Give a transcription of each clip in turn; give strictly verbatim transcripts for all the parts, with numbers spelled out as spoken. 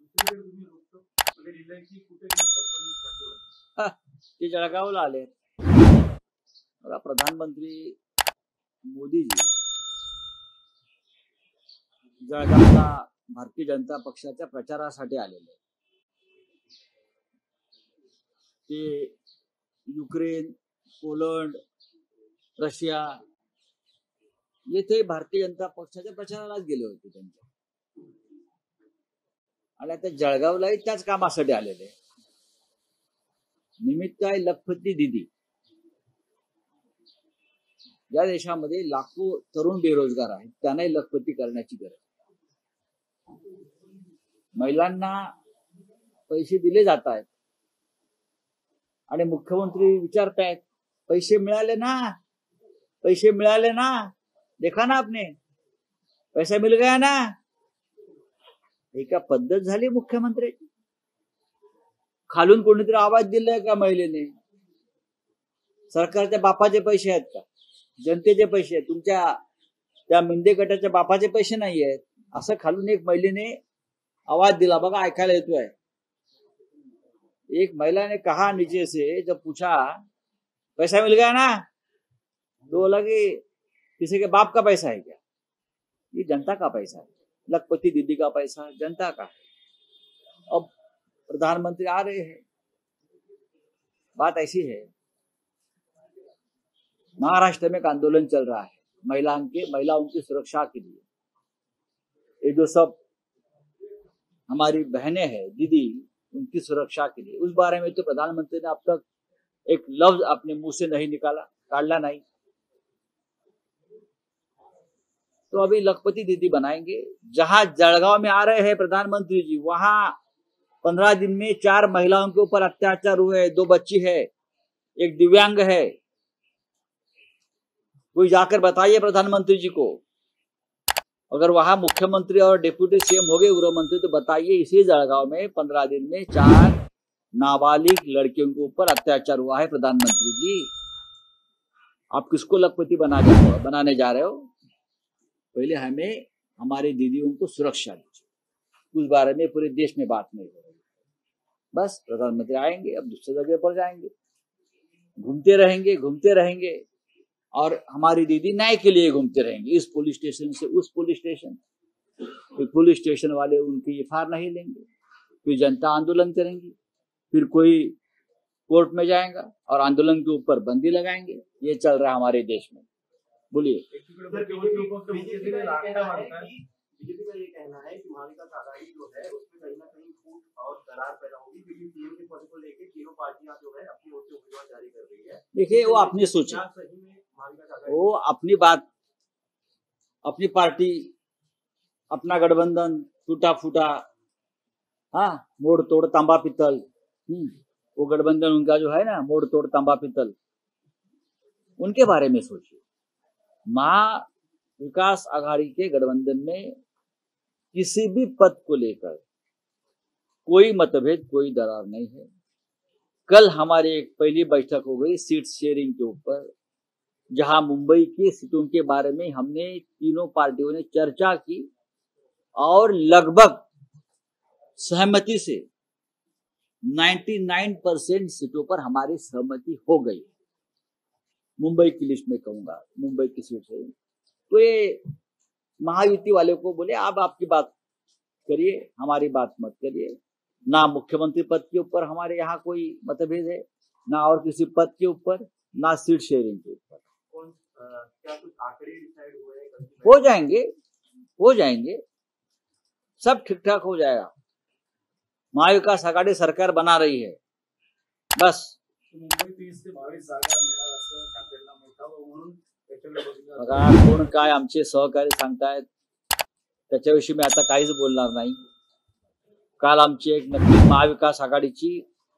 हा, ते जळगावला आले. बघा, प्रधानमंत्री मोदीजी जळगावला भारतीय जनता पक्षाच्या प्रचारासाठी आलेले. ते युक्रेन, पोलंड, रशिया येथे भारतीय जनता पक्षाच्या प्रचारालाच गेले होते त्यांच्या. आणि आता जळगावलाही त्याच कामासाठी आलेले. निमित्त आहे लखपती दीदी. या देशामध्ये लाखो तरुण बेरोजगार आहेत, त्यांनाही लखपती करण्याची गरज. महिलांना पैसे दिले जात आहेत आणि मुख्यमंत्री विचारतायत, पैसे मिळाले ना, पैसे मिळाले ना, देखा ना आपने, पैसा मिल गया ना. ही का पद्धत झाली मुख्यमंत्री? खालून कोणीतरी आवाज दिलाय का महिलेने? सरकारच्या बापाचे पैसे आहेत का? जनतेचे पैसे आहेत, तुमच्या त्या मिंदे गटाच्या बापाचे पैसे नाही आहेत असं खालून एक महिलेने आवाज दिला. बघा, ऐकायला येतोय. एक महिला ने कहा नीचे से, जब पूछा पैसा मिल गया ना, तो बोला कि किसी के बाप का पैसा है क्या? ये जनता का पैसा है, लखपति दीदी का पैसा जनता का है. अब प्रधानमंत्री आ रहे हैं. बात ऐसी है, महाराष्ट्र में एक आंदोलन चल रहा है महिलाओं के महिलाओं की सुरक्षा के लिए. ये जो सब हमारी बहनें हैं, दीदी, उनकी सुरक्षा के लिए, उस बारे में तो प्रधानमंत्री ने अब तक एक लफ्ज अपने मुंह से नहीं निकाला, काढ़ला नहीं. तो अभी लखपति दीदी बनाएंगे. जहां जळगाव में आ रहे हैं प्रधानमंत्री जी, वहां पंद्रह दिन में चार महिलाओं के ऊपर अत्याचार हुए. दो बच्ची है, एक दिव्यांग है. कोई जाकर बताइए प्रधानमंत्री जी को. अगर वहां मुख्यमंत्री और डिप्यूटी सीएम हो गए, गृह मंत्री, तो बताइए इसी जळगाव में पंद्रह दिन में चार नाबालिग लड़कियों के ऊपर अत्याचार हुआ है. प्रधानमंत्री जी, आप किसको लखपति बना जा बनाने जा रहे हो? पहले हमें हमारी दीदियों को सुरक्षा दीजिए. उस बारे में पूरे देश में बात नहीं हो रही. बस प्रधानमंत्री आएंगे, अब दूसरी जगह पर जाएंगे, घूमते रहेंगे घूमते रहेंगे और हमारी दीदी न्याय के लिए घूमते रहेंगे, इस पुलिस स्टेशन से उस पुलिस स्टेशन. फिर पुलिस स्टेशन वाले उनकी एफ आई आर नहीं लेंगे, फिर जनता आंदोलन करेंगी, फिर कोई कोर्ट में जाएगा और आंदोलन के ऊपर बंदी लगाएंगे. ये चल रहा है हमारे देश में. बोलिए. बीजेपी का ये कहना है कि महाविकास आघाड़ी जो है उसमें कहीं ना कहीं फूट और दरार पैदा होगी, क्योंकि सीएम के पद को लेकर तीनों पार्टियां जो है अपनी ओर से उम्मीदवार जारी कर रही है. देखिए, वो अपनी सोचे, वो अपनी बात, अपनी पार्टी, अपना गठबंधन टूटा फूटा, हाँ, मोड़ तोड़ तांबा पित्तल, वो गठबंधन उनका जो है ना, मोड़ तोड़ तांबा पित्तल, उनके बारे में सोचिए. महा विकास आघाड़ी के गठबंधन में किसी भी पद को लेकर कोई मतभेद, कोई दरार नहीं है. कल हमारी एक पहली बैठक हो गई सीट शेयरिंग के ऊपर, जहां मुंबई की सीटों के बारे में हमने तीनों पार्टियों ने चर्चा की और लगभग सहमति से निन्यानवे परसेंट सीटों पर हमारी सहमति हो गई. मुंबई की लिस्ट में कहूंगा, मुंबई की सीट है. तो ये महायुति वाले को बोले, आप आपकी बात करिए, हमारी बात मत करिए. ना मुख्यमंत्री पद के ऊपर हमारे यहाँ कोई मतभेद है, ना और किसी पद के ऊपर, ना सीट शेयरिंग के ऊपर. क्या कुछ आंकड़े डिसाइड हुए हैं? हो जाएंगे, हो जाएंगे, सब ठीक ठाक हो जाएगा. महाविकास आघाड़ी सरकार बना रही है. बस मुंबई तीस ते बावीस जागा मिळणार असं ठाकरेंना मोठा म्हणून बघा, कोण काय आमचे सहकारी सांगतायत त्याच्याविषयी मी आता काहीच बोलणार नाही. काल आमची एक नक्की महाविकास आघाडीची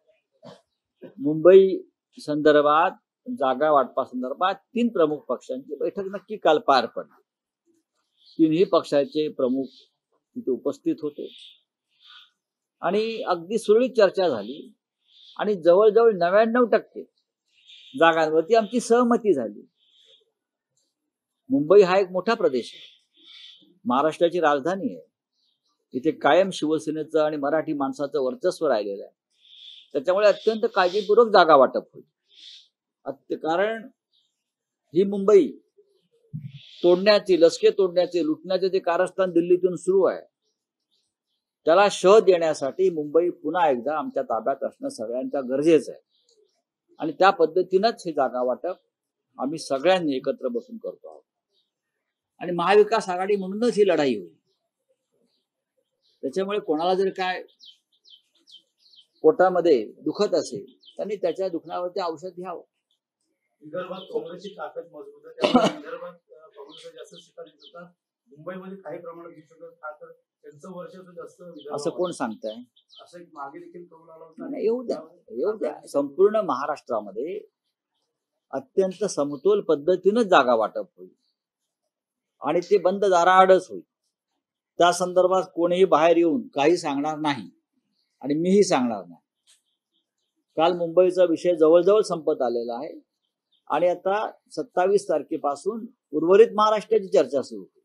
मुंबई संदर्भात, जागा वाटपा संदर्भात तीन प्रमुख पक्षांची बैठक नक्की काल पार पडली. तीनही पक्षाचे प्रमुख तिथे उपस्थित होते आणि अगदी सुरळीत चर्चा झाली आणि जवळजवळ नव्याण्णव टक्के जागांवरती आमची सहमती झाली. मुंबई हा एक मोठा प्रदेश आहे, महाराष्ट्राची राजधानी आहे. इथे कायम शिवसेनेचं आणि मराठी माणसाचं वर्चस्व राहिलेलं आहे. त्याच्यामुळे अत्यंत काळजीपूर्वक जागा वाटप होईल. कारण ही मुंबई तोडण्याची, लसके तोडण्याचे, लुटण्याचे जे कारस्थान दिल्लीतून सुरू आहे, त्याला शह देण्यासाठी मुंबई पुन्हा एकदा आमच्या ताब्यात असणं सगळ्यांच्या गरजेचं आहे. आणि त्या पद्धतीनंच हे जागा वाटप आम्ही सगळ्यांनी एकत्र बसून करतो आहोत. आणि महाविकास आघाडी म्हणूनच ही लढाई होईल. त्याच्यामुळे कोणाला जर काय पोटामध्ये दुखत असेल त्यांनी त्याच्या दुखण्यावरती औषध घ्यावं. विदर्भात काँग्रेसची ताकद मजबूत आहे, त्यामुळे विदर्भात काँग्रेसचा जास्त शिकार दिसत होता. मुंबईमध्ये काही प्रमाणात दिसत होता, तर त्यांचं वर्षाचं जास्त असं कोण सांगताय? असं एक मागे देखील कळून आला होता. येऊ द्या, येऊ द्या. संपूर्ण महाराष्ट्रामध्ये अत्यंत समतोल पद्धतीनं जागा वाटप होईल आणि ते बंद दाराआडच होईल. त्या संदर्भात कोणीही बाहेर येऊन काही सांगणार नाही आणि मीही सांगणार नाही. काल मुंबईचा विषय जवळजवळ संपत आलेला आहे आणि आता सत्तावीस तारखेपासून उर्वरित महाराष्ट्राची चर्चा सुरू होईल.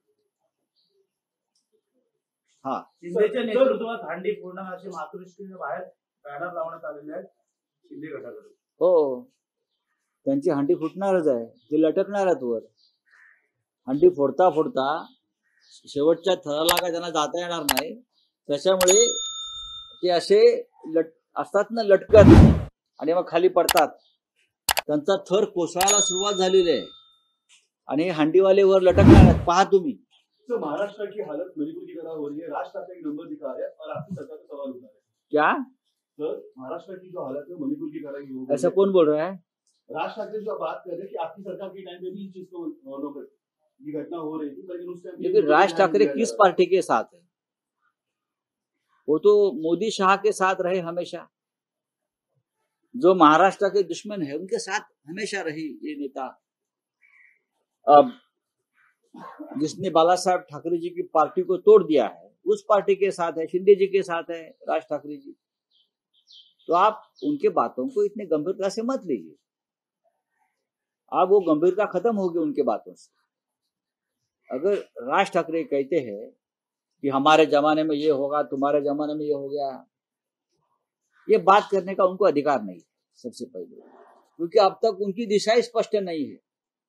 हा, शिंदेच्या नेतृत्वात हांडी फोडणार असे मातृश्रीने बाहेर बॅनर लावण्यात आलेले आहेत शिंदे गटाकडे. हो, त्यांची हंडी फुटणारच आहे, ते लटकणार आहेत वर. हंडी फोडता फोडता शेवटच्या थराला काय त्यांना जाता येणार नाही. त्याच्यामुळे ते असे लट असतात ना, लटकत, आणि मग खाली पडतात. त्यांचा थर कोसळायला सुरुवात झालेली आहे आणि हंडीवाले वर लटकणार आहेत. पहा तुम्ही. तो महाराष्ट्र की हालत मणिपुर की तरह हो रही है, राज ठाकरे एक नंबर दिखा रहे हैं और आपकी सरकार का सवाल उठा रहे हैं. क्या सर, महाराष्ट्र की जो हालत है मणिपुर की तरह ही हो गई ऐसा है. कौन बोल रहा है? राज ठाकरे जो बात कर रहे हैं कि आपकी सरकार के टाइम पे भी इस चीज को फॉलो कर ये घटना हो रही थी, लेकिन उस टाइम लेकिन राज ठाकरे किस पार्टी के साथ है? वो तो मोदी शाह के साथ रहे हमेशा. जो महाराष्ट्र के दुश्मन है उनके साथ हमेशा रही ये नेता. अब जिसने बाला साहब ठाकरे जी की पार्टी को तोड़ दिया है उस पार्टी के साथ है, शिंदे जी के साथ है राज ठाकरे जी. तो आप उनके बातों को इतने गंभीरता से मत लीजिए. अब वो गंभीरता खत्म होगी उनके बातों से. अगर राज ठाकरे कहते हैं कि हमारे जमाने में ये होगा, तुम्हारे जमाने में ये हो गया, ये बात करने का उनको अधिकार नहीं सबसे पहले, क्योंकि अब तक उनकी दिशा स्पष्ट नहीं है.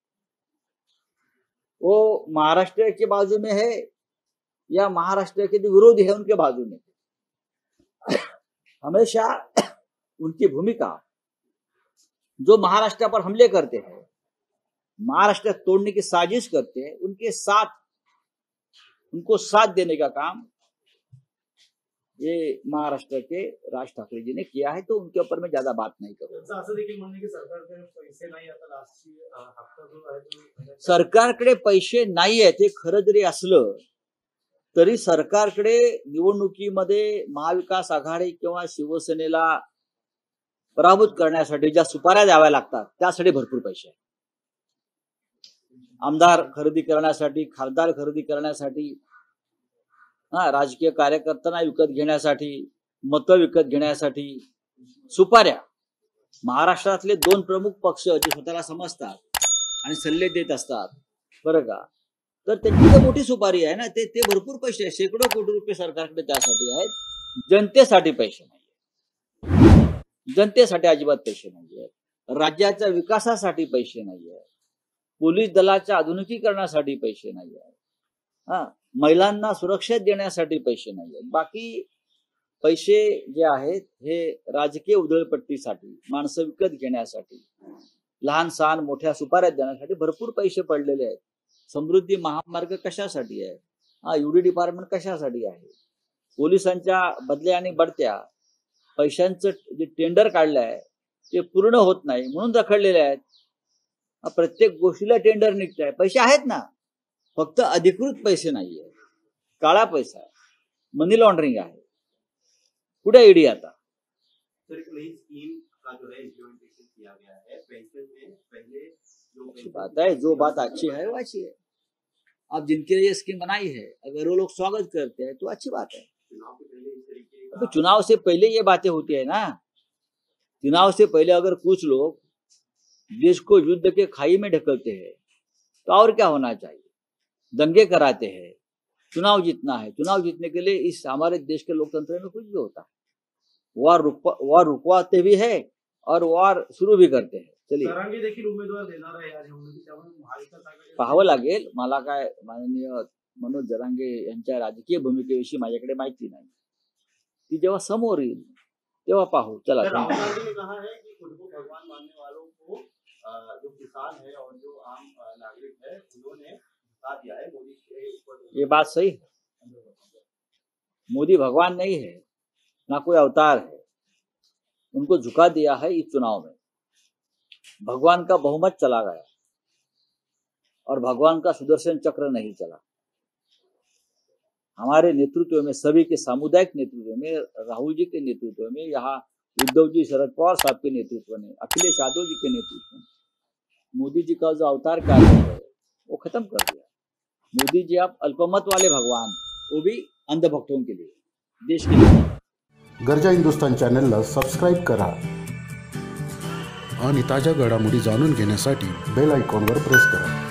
वो महाराष्ट्र के बाजू में है या महाराष्ट्र के जो विरोधी है उनके बाजू में. हमेशा उनकी भूमिका जो महाराष्ट्र पर हमले करते हैं, महाराष्ट्र तोड़ने की साजिश करते हैं, उनके साथ उनको साथ देने का काम ये महाराष्ट्र के राज ठाकरे जी ने किया है. तो उनके ऊपर मैं ज्यादा बात नहीं करूंगा. असं देखील म्हणणे की सरकारकडे पैसे नाही, आता लास्टची हप्ता जो आहे तो सरकारकडे पैसे नाही आहेत हे खरं जरी असलं तरी सरकारकडे निवडणुकीमध्ये महाविकास आघाडी किंवा शिवसेनेला पराभूत करण्यासाठी ज्या सुपाऱ्या द्याव्या लागतात त्यासाठी भरपूर पैसे आहेत. आमदार खरेदी करण्यासाठी, खासदार खरेदी करण्यासाठी, हा राजकीय कार्यकर्त्यांना विकत घेण्यासाठी, मतं विकत घेण्यासाठी सुपाऱ्या. महाराष्ट्रातले दोन प्रमुख पक्ष जे स्वतःला समजतात आणि सल्ले देत असतात, बरं का, तर त्यांची तर मोठी सुपारी आहे ना. ते ते भरपूर पैसे, शेकडो कोटी रुपये सरकारकडे त्यासाठी आहेत. जनतेसाठी पैसे नाही, जनतेसाठी अजिबात पैसे नाही आहेत. राज्याच्या विकासासाठी पैसे नाही आहेत. पोलीस दलाच्या आधुनिकीकरणासाठी पैसे नाही आहेत. हा महिलांना सुरक्षा देण्यासाठी पैसे नाही आहेत. बाकी पैसे जे आहेत हे राजकीय उधळपट्टीसाठी, माणसं विकत घेण्यासाठी, लहान सहान मोठ्या सुपाऱ्या देण्यासाठी भरपूर पैसे पडलेले आहेत. समृद्धी महामार्ग कशासाठी आहे? हा यूडी डिपार्टमेंट कशासाठी आहे? पोलिसांच्या बदल्या आणि बढत्या पैशांचं जे टेंडर काढलं आहे ते पूर्ण होत नाही म्हणून रखडलेले आहेत. प्रत्येक गोष्टीला टेंडर निघत आहे. पैसे आहेत ना, फक्त अधिकृत पैसे नाही आहेत. काळा पैसा आहे, मनी लॉन्ड्रिंग आहे. कुठे ईडी आता? सर, एक नई स्कीम का जो है इम्प्लीमेंटेशन किया गया है पेंशन में. पहले जो अच्छी बात है, जो बात अच्छी है वो अच्छी है. अब जिनके लिए स्कीम बनाई है अगर वो लोग स्वागत करते हैं तो अच्छी बात है. चुनाव के पहले इस तरीके तो चुनाव से पहले ये बातें होती है ना. चुनाव से पहले अगर कुछ लोग देश को युद्ध के खाई में ढकलते हैं तो और क्या होना चाहिए? दंगे कराते हैं, चुनाव जीतना है। चुनाव जीतने के लिए इस हमारे देश के लोकतंत्र में कुछ भी होता है, वार रुकवा वार रुकवाते भी है और वार सुरू भी करते हैं। चलिए जरांगे देखील उमेदवार देणार आहे या निवडणुकीत, त्यामुळे महाविकास आघाडी पाहावं लागेल। मला काय माननीय मनोज जरांगे यांच्या राजकीय भूमिकेविषयी माझ्याकडे माहिती नाही, ती जेव्हा समोर येईल तेव्हा पाहू। चला, राहुल गांधी ने कहा है कि खुद को भगवान मानने वालों को अ, जो किसान है और जो आम अ, नागरिक है उन्होंने झुका दिया है मोदी के ऊपर। ये बात सही है। मोदी भगवान नहीं है, ना कोई अवतार है, उनको झुका दिया है इस चुनाव में। भगवान का बहुमत चला गया और भगवान का सुदर्शन चक्र नहीं चला। हमारे नेतृत्व में, सभी के सामुदायिक नेतृत्व में, राहुल जी के नेतृत्व में, यहाँ उद्धव जी, शरद पवार साहब के नेतृत्व में, अखिलेश यादव जी के नेतृत्व में मोदी जी का जो अवतार कार्य है वो खत्म कर दिया। मोदी जी आप अल्पमत वाले भगवान, वो भी अंधभक्तों के लिए, देश के लिए। गरजा हिंदुस्तान चॅनलला सबस्क्राईब करा आणि ताज्या घडामोडी जाणून घेण्यासाठी बेल आयकॉनवर प्रेस करा।